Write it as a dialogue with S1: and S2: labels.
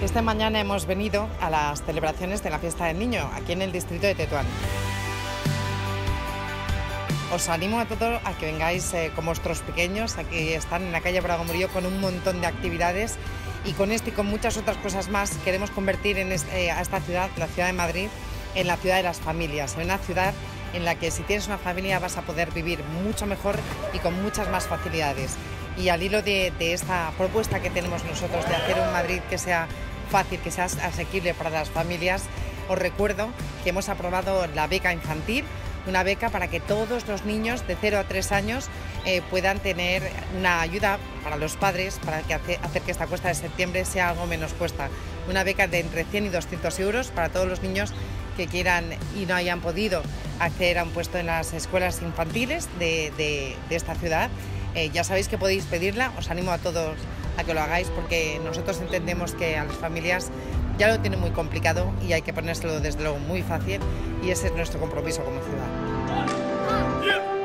S1: Esta mañana hemos venido a las celebraciones de la Fiesta del Niño, aquí en el distrito de Tetuán. Os animo a todos a que vengáis con vuestros pequeños. Aquí están en la calle Braga Murillo con un montón de actividades, y con esto y con muchas otras cosas más queremos convertir a esta ciudad, la ciudad de Madrid, en la ciudad de las familias, en una ciudad en la que si tienes una familia vas a poder vivir mucho mejor y con muchas más facilidades. Y al hilo de esta propuesta que tenemos nosotros de hacer un Madrid que sea fácil, que sea asequible para las familias, os recuerdo que hemos aprobado la beca infantil, una beca para que todos los niños de 0 a 3 años puedan tener una ayuda para los padres, para hacer que esta cuesta de septiembre sea algo menos cuesta. Una beca de entre 100 y 200 euros para todos los niños que quieran y no hayan podido acceder a un puesto en las escuelas infantiles de esta ciudad. Ya sabéis que podéis pedirla, os animo a todos a que lo hagáis, porque nosotros entendemos que a las familias ya lo tienen muy complicado y hay que ponérselo desde luego muy fácil, y ese es nuestro compromiso como ciudad.